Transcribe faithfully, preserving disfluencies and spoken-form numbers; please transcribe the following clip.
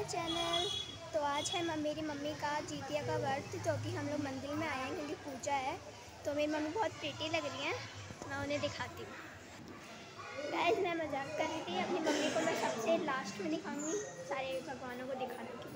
Channel. तो आज है मेरी मम्मी का जीतिया का व्रत, जो कि हम लोग मंदिर में आए हैं क्योंकि पूजा है। तो मेरी मम्मी बहुत प्रीटी लग रही हैं, मैं उन्हें दिखाती हूँ। गाइस मैं मजाक कर रही थी, अपनी मम्मी को मैं सबसे लास्ट में दिखाऊंगी सारे भगवानों को दिखाने की।